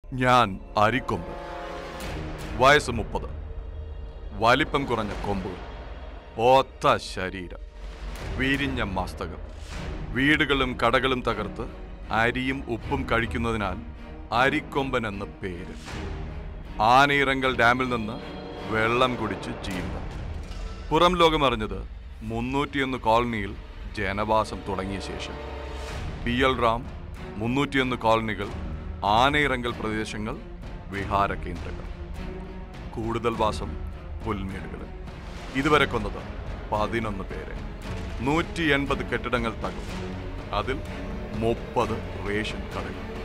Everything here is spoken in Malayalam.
ഞാൻ അരിക്കൊമ്പൻ. വയസ്സ് 30. വലിപ്പം കുറഞ്ഞ കൊമ്പുകൾ, ഒത്ത ശരീരം, വീരിഞ്ഞ മസ്തകം. വീടുകളും കടകളും തകർത്ത് അരിയും ഉപ്പും കഴിക്കുന്നതിനാൽ അരിക്കൊമ്പൻ എന്ന പേര്. ആനയിറങ്കൽ ഡാമിൽ നിന്ന് വെള്ളം കുടിച്ച് ജീവിതം. പുറം ലോകമറിഞ്ഞത് 301 കോളനിയിൽ ജനവാസം തുടങ്ങിയ ശേഷം. PL റാം 301 കോളനികൾ, ആനയിറങ്കൽ പ്രദേശങ്ങൾ, വിഹാര കേന്ദ്രങ്ങൾ. കൂടുതൽ വാസം പുൽമേടുകളിൽ. ഇതുവരെ കൊന്നത് 11 പേരെ. 180 കെട്ടിടങ്ങൾ തകർന്നു. അതിൽ 30 റേഷൻ കടകൾ.